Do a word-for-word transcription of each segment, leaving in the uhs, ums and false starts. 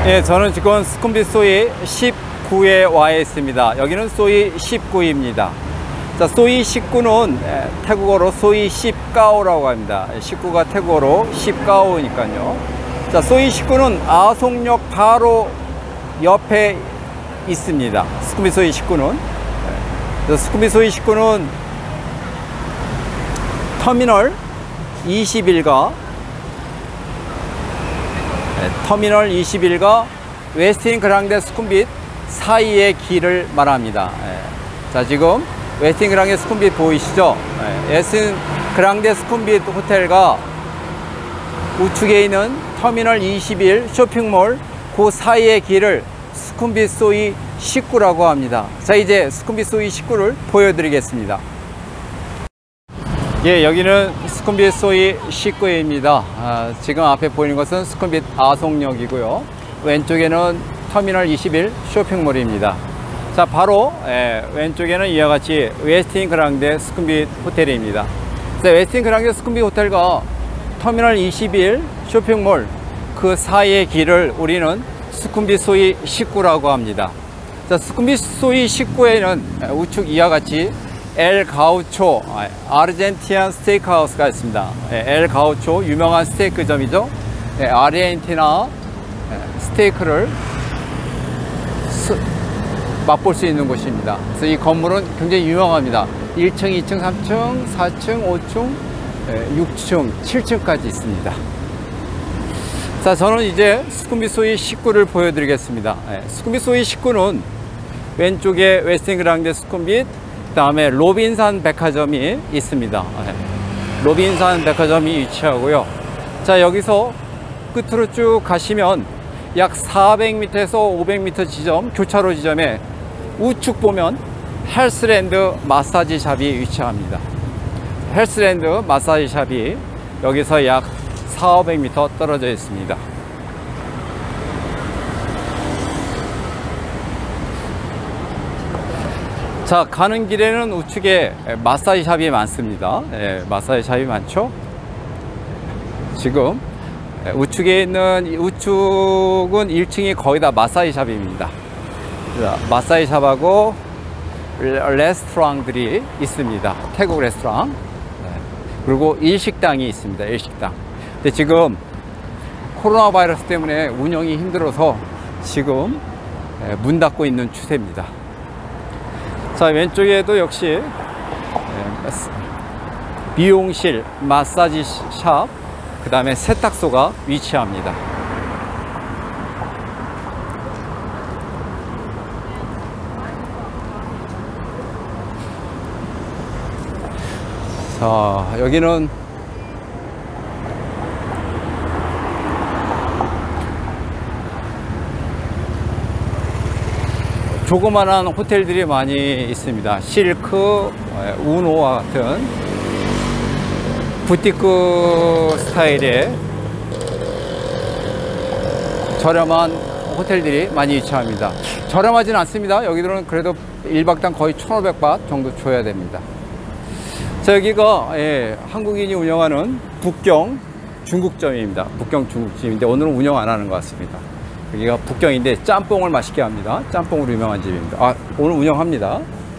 예, 저는 지금 수쿰빗 소이 십구에 와 있습니다. 여기는 소이 십구입니다. 자, 소이 십구는 태국어로 소이 십가오라고 합니다. 십구가 태국어로 십가오니까요. 자, 소이 십구는 아송역 바로 옆에 있습니다. 수쿰빗 소이 십구는. 자, 수쿰빗 소이 십구는 터미널 이십일과 터미널 이십일과 웨스틴 그랑데 수쿰빗 사이의 길을 말합니다. 자, 지금 웨스틴 그랑데 수쿰빗 보이시죠? 웨스틴 그랑데 수쿰빗 호텔과 우측에 있는 터미널 이십일 쇼핑몰 그 사이의 길을 수쿰빗 소이 십구라고 합니다. 자, 이제 수쿰빗 소이 십구를 보여드리겠습니다. 예, 여기는 수쿰빗 소이 십구입니다. 아, 지금 앞에 보이는 것은 수쿰빗 아송역이고요. 왼쪽에는 터미널 이십일 쇼핑몰입니다. 자, 바로 예, 왼쪽에는 이와 같이 웨스틴 그랑데 수쿰빗 호텔입니다. 자, 웨스틴 그랑데 수쿰빗 호텔과 터미널 이십일 쇼핑몰 그 사이의 길을 우리는 수쿰빗 소이 십구라고 합니다. 자, 수쿰빗 소이 십구에는 우측 이와 같이 엘 가우초 아르헨티안 스테이크하우스가 있습니다. 엘 가우초 유명한 스테이크점이죠. 아르헨티나 스테이크를 스, 맛볼 수 있는 곳입니다. 그래서 이 건물은 굉장히 유명합니다. 일 층, 이 층, 삼 층, 사 층, 오 층, 육 층, 칠 층까지 있습니다. 자, 저는 이제 수쿰빗 소이 십구를 보여드리겠습니다. 수쿰빗 소이 십구는 왼쪽에 웨스틴 그랑데 수쿰빗, 그 다음에 로빈산 백화점이 있습니다. 로빈산 백화점이 위치하고요. 자, 여기서 끝으로 쭉 가시면 약 사백 미터에서 오백 미터 지점, 교차로 지점에 우측 보면 헬스랜드 마사지 샵이 위치합니다. 헬스랜드 마사지 샵이 여기서 약 사오백 미터 떨어져 있습니다. 자, 가는 길에는 우측에 마사지 샵이 많습니다. 예, 마사지 샵이 많죠. 지금 우측에 있는 우측은 일 층이 거의 다 마사지 샵입니다. 자, 마사지 샵하고 레스토랑들이 있습니다. 태국 레스토랑. 네. 그리고 일식당이 있습니다. 일식당. 근데 지금 코로나 바이러스 때문에 운영이 힘들어서 지금 문 닫고 있는 추세입니다. 자, 왼쪽에도 역시 미용실, 마사지 샵, 그 다음에 세탁소가 위치합니다. 자, 여기는 조그만한 호텔들이 많이 있습니다. 실크, 우노와 같은 부티크 스타일의 저렴한 호텔들이 많이 위치합니다. 저렴하진 않습니다. 여기들은 그래도 일 박당 거의 천오백 바트 정도 줘야 됩니다. 자, 여기가 예, 한국인이 운영하는 북경 중국점입니다. 북경 중국집인데 오늘은 운영 안 하는 것 같습니다. 여기가 북경인데 짬뽕을 맛있게 합니다. 짬뽕으로 유명한 집입니다. 아, 오늘 운영합니다.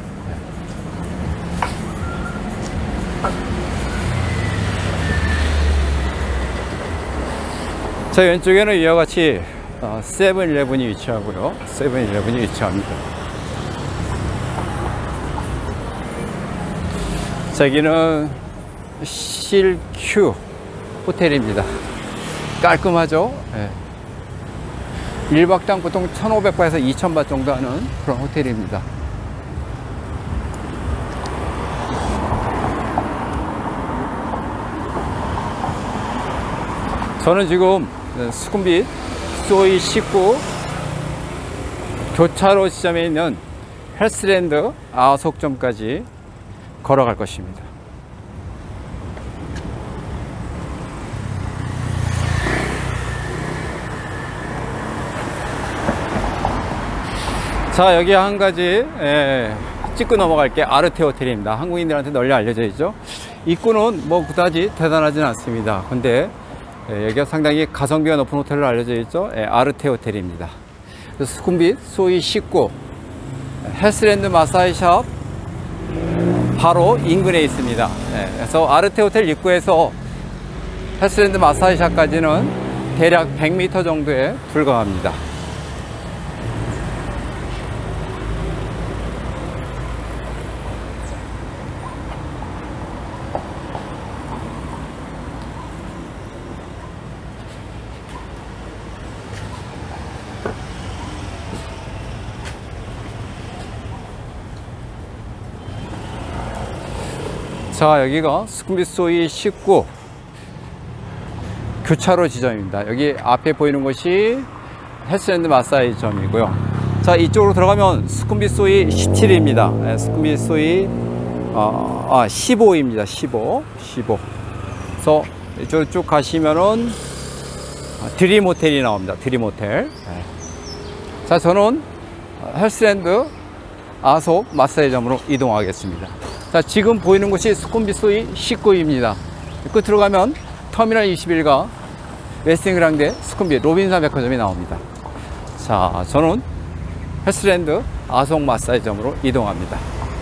자, 왼쪽에는 이와 같이 세븐일레븐이 위치하고요. 세븐일레븐이 위치합니다. 자, 여기는 실큐 호텔입니다. 깔끔하죠? 네. 일 박당 보통 천오백 바트에서 이천 바트 정도 하는 그런 호텔입니다. 저는 지금 수쿰빗 소이 십구 교차로 지점에 있는 헬스랜드 아속점까지 걸어갈 것입니다. 자, 여기 한 가지 예, 찍고 넘어갈게. 아르테 호텔입니다. 한국인들한테 널리 알려져 있죠. 입구는 뭐 그다지 대단하진 않습니다. 근데 예, 여기가 상당히 가성비가 높은 호텔로 알려져 있죠. 예, 아르테 호텔입니다. 수쿰빗 소이 십구 헬스랜드 마사지샵 바로 인근에 있습니다. 예, 그래서 아르테 호텔 입구에서 헬스랜드 마사지샵까지는 대략 백 미터 정도에 불과합니다. 자, 여기가 수쿰빗 소이 십구 교차로 지점입니다. 여기 앞에 보이는 곳이 헬스랜드 마사지점이고요. 자, 이쪽으로 들어가면 수쿰빗 소이 십칠입니다. 네, 수쿰빗 소이 어, 아, 십오입니다. 십오, 십오. 그래서 이쪽으로 쭉 가시면은 드림 호텔이 나옵니다. 드림 호텔. 네. 자, 저는 헬스랜드 아속 마사지점으로 이동하겠습니다. 자, 지금 보이는 곳이 수쿰빗 소이 십구입니다. 끝으로 가면 터미널 이십일과 웨스팅 그랑데 수쿰빗 로빈슨 백화점이 나옵니다. 자, 저는 헬스랜드 아속 마사지점으로 이동합니다.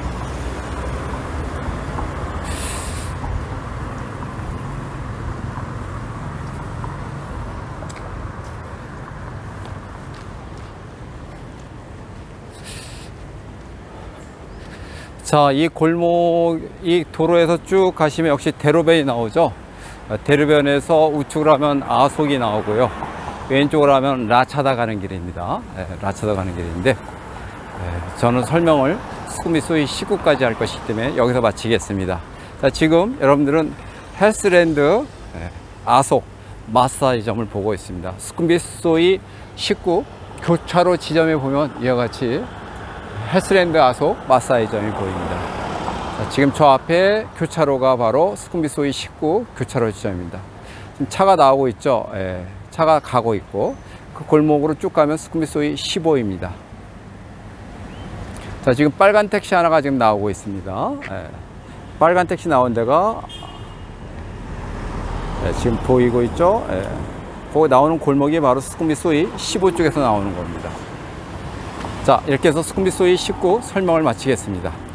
자, 이 골목, 이 도로에서 쭉 가시면 역시 대로변이 나오죠. 대로변에서 우측으로 하면 아속이 나오고요. 왼쪽으로 하면 라차다 가는 길입니다. 네, 라차다 가는 길인데, 네, 저는 설명을 수쿰빗 소이 십구까지 할 것이기 때문에 여기서 마치겠습니다. 자, 지금 여러분들은 헬스랜드 네, 아속 마사지점을 보고 있습니다. 수쿰빗 소이 십구 교차로 지점에 보면 이와 같이 헬스랜드 아속 마사지점이 보입니다. 자, 지금 저 앞에 교차로가 바로 수쿰빗 소이 십구 교차로 지점입니다. 지금 차가 나오고 있죠. 예, 차가 가고 있고 그 골목으로 쭉 가면 수쿰빗 소이 십오입니다. 자, 지금 빨간 택시 하나가 지금 나오고 있습니다. 예, 빨간 택시 나온 데가 예, 지금 보이고 있죠. 예, 거기 나오는 골목이 바로 수쿰빗 소이 십오 쪽에서 나오는 겁니다. 자, 이렇게 해서 수쿰빗 소이 십구 설명을 마치겠습니다.